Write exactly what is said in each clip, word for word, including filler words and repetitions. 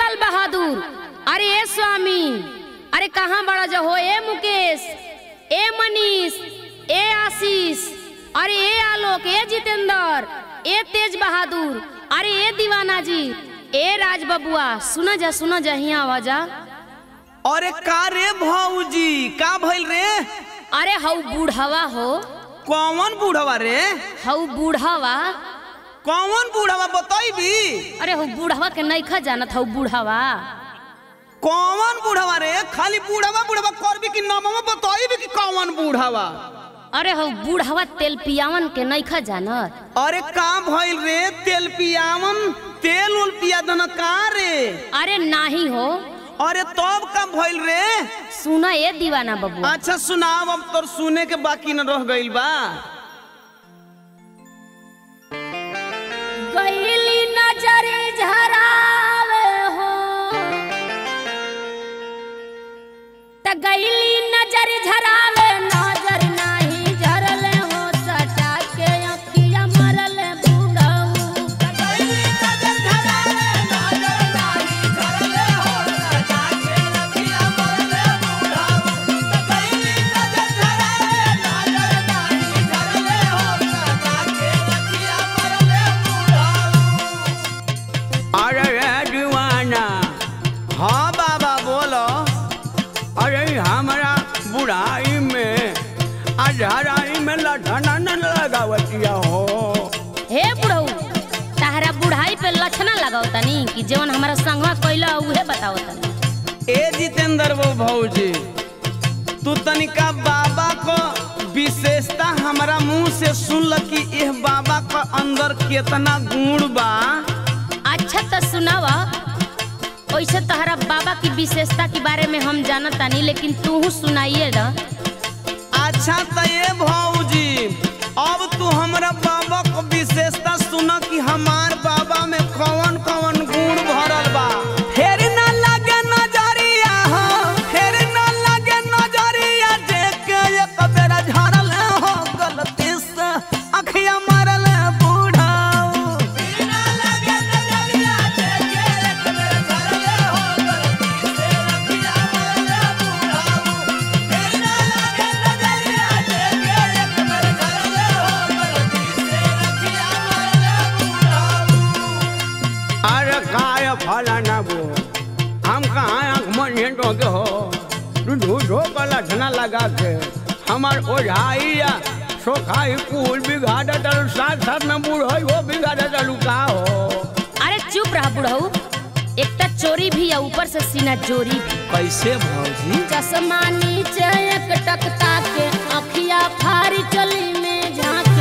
लाल बहादुर, अरे ए स्वामी, अरे कहाँ बड़ा जो हो? ए मुकेश, ए मनीष, ए आशीष, अरे ए आलोक, ए जितेंद्र, ए तेज बहादुर, अरे ए दीवाना जी, ए राज बबुआ, सुना जा सुना जा हिया आवाजा। अरे का रे भौजी, का भइल रे? अरे हऊ बूढ़वा हो। कौन बूढ़वा रे? हऊ बूढ़वा। कौन बूढ़वा बताइबी? अरे हऊ बूढ़वा के नइखा जानत? हऊ बूढ़वा। कौन बूढ़वा रे? खाली बूढ़वा बूढ़वा करबी कि नामवा बताइबी कि कौन बूढ़वा? अरे हऊ बूढ़वा तेल पियावन के नइखा जानत? अरे का भइल रे? तेल पियावन तेल उल पिया दन का रे? अरे नाही हो। अरे तब का भइल रे? सुना ए दीवाना बबू। अच्छा सुनाव, अब तोर सुने के बाकी न रह गइल बा। गईली नजर झरावे हो त गईली नजर झरावे, नजर नाही झरले हो, सटा के अखिया मरले बूढ़ऊ। गईली नजर झरावे, नजर नाही झरले हो, सटा के अखिया मरले बूढ़ऊ। गईली नजर झरावे, नजर नाही झरले हो, सटा के अखिया मरले बूढ़ऊ। अरे दीवाना, हाँ बाबा बोलो। अरे हमारा बुढ़ाई में अजहराई में लठना न लगावतिया हो। हे बुढ़ऊ, ताहरा बुढ़ाई पे लक्षणा लगाओ तनी कि जवन हमारा संगवा कइला उहे बताओ तनी। ए जितेंद्र वो भौजी, तू तनिका बाबा को विशेषता हमारा मुंह से सुन ल कि एह बाबा का अंदर कितना गुण बा। अच्छा तो सुनावा। वैसे तहरा बाबा की विशेषता के बारे में हम जानत तानी, लेकिन तू सुनाइए ना। अच्छा तो ये भौजी, अब तू हमारा बाबा को विशेषता सुना कि हमार बाबा में कौन कौन गुण भरल बा। फेर ना लगे नजरिया हो, फेर ना लगे नजरिया, देख के एक बेरा झरल हो, गलती से अखिया मरल बूढ़ाऊ। फेर ना लगे नजरिया, देख के एक बेरा झरल हो, गलती से अखिया मरल बूढ़ाऊ। फेर ना लगे नजरिया, देख के एक बेरा झरल हो, गलती से अखिया मरल बूढ़ाऊ। अरे काय फलाना बो, हम कहाँ आँख मन तो के हो, तू झूठो का लक्षणा लगा के हमार ओझाई या सोखाई कुल बिगाड़ डालू, साथ साथ न बूढ़ हो बिगाड़ डालू का हो। अरे चुप रहा बुढ़ऊ, एक तो चोरी भी है, ऊपर से सीना चोरी भी। कैसे भौजी? चश्मा नीचे एक टकता के, अखिया फारी चली में झाके।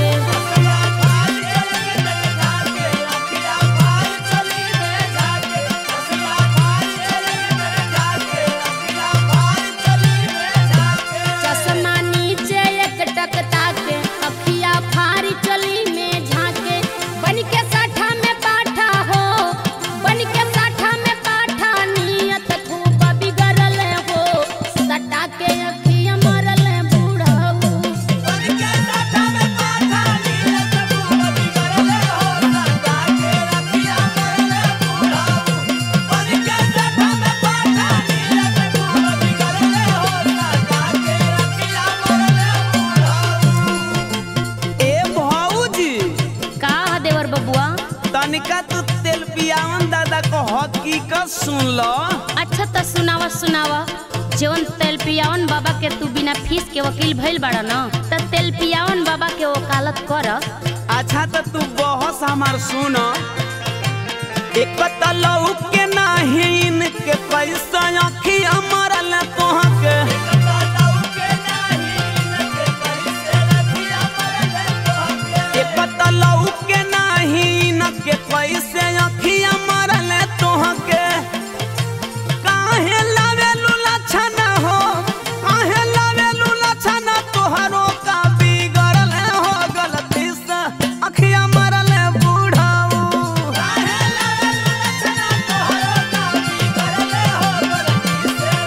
चश्मा नीचे एक टकता के, अखिया फारी चली में झाके। बन के साठा में पाठा हो, बन के साठा में पाठा, नियत खूब बिगड़ल हो, सटा के अखिया मरल बूढ़ऊ। बन के साठा में पाठा, नियत खूब बिगड़ल हो, सटा के अखिया मरल बूढ़ऊ। बन के साठा में पाठा, नियत खूब बिगड़ल हो, सटा के अखिया मरल बूढ़ऊ। ए भौजी, का ह देवर बबुआ? तनिका तू तेल पियावन दादा को हकीकत सुन लो। अच्छा तो सुनावा सुनावा। जवन तेल पियावन बाबा के तू बिना फीस के वकील भइल बाड़ा न, त तेल पियावन बाबा के वकालत कर। अच्छा तो तू बहस हमार सुन। एक तलऊ के नाहीन के पैसा अखिया मरल तोहा के। एक तलऊ के नाहीन के पैसे अखिया मरल तोहा के। काहे लावेलू लक्षण हो, काहे लावेलू लक्षण, तोहरो का बिगड़ल हो, गलती से अखिया मरल बूढ़ाऊ। काहे लावेलू लक्षण, तोहरो का बिगड़ल हो, गलती से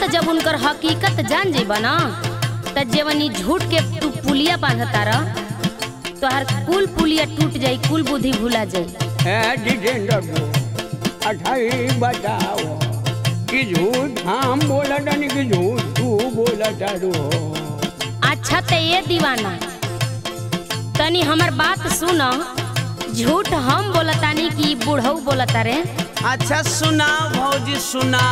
जब उनकर हकीकत जान जेबा ना त जेवनी झूठ के तू पुलिया बांधता रह तो हर कुल पुलिया टूट जाई, कुल बुद्धि भुला जाई। ए जितेंद्र को अठाई बताओ कि झूठ हम बोला नहीं कि झूठ तू बोला तारू। अच्छा ते ये दीवाना तनी हमर बात सुन, झूठ हम बोलतानी कि बूढ़ऊ बोलता रे। अच्छा सुना भौजी सुना।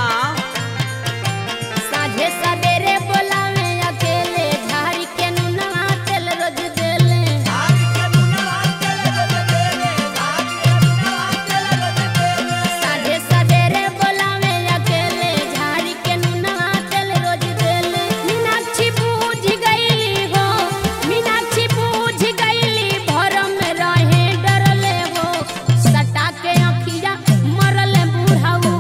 साझे सवेरे बोलावे अकेले झाड़ी के नुनवा तेल रोज देले। साझे सवेरे बोलावे अकेले झाड़ी के नुनवा तेल रोज देले। मीनाक्षी बूझ गईली हो, मीनाक्षी बूझ गईली भरम में रहे डरले हो, सटा के अखिया मरले बूढ़ाऊ।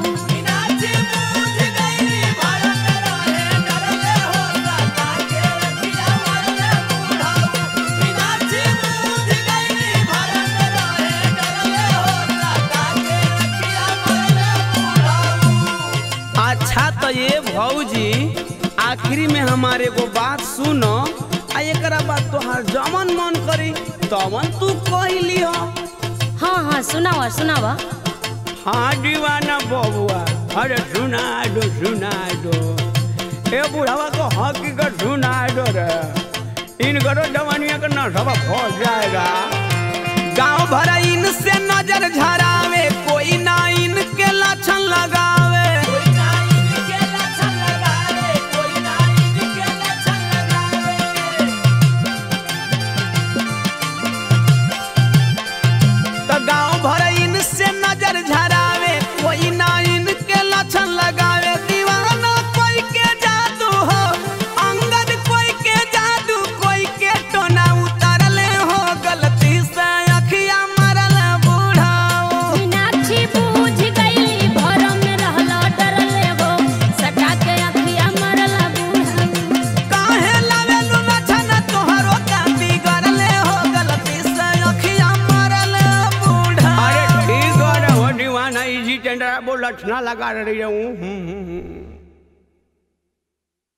अच्छा तो ये भौजी आखिरी में हमारे को बात सुनो, आ एकरा बाद तोहार जमन मन करी तमन तू कह लियो। हाँ हाँ सुनावा सुनावा। हाँ दीवाना बबुआ, अरे सुना दो सुना दो, ए बुढ़ावा को हकीकत सुना दो रे, इन करो जवानिया का नशा हो जाएगा। गाँव भरा इनसे नजर झरावे, कोई ना इनके लक्षण लगावे। तो गाँव भरा इनसे नजर झरावे, कोई ना इनके लक्षण लगावे। दीवाना कोई के जादू हो, अंगद कोई के जादू, कोई के टोना उतरले हो, गलती से अखिया मरल बूढ़ाओ। मीनाक्षी बूझ गईली भरम में रहला डरले हो, सटा के अखिया मरला बूढ़ाऊ। काहे लावेलु लक्षण तोहरो का बिगड़ले हो, गलती से अखिया मरल बूढ़ाओ। अरे ठीक है वो दीवाना, इजी टेंडर वो लक्षणा लगा रही हूँ।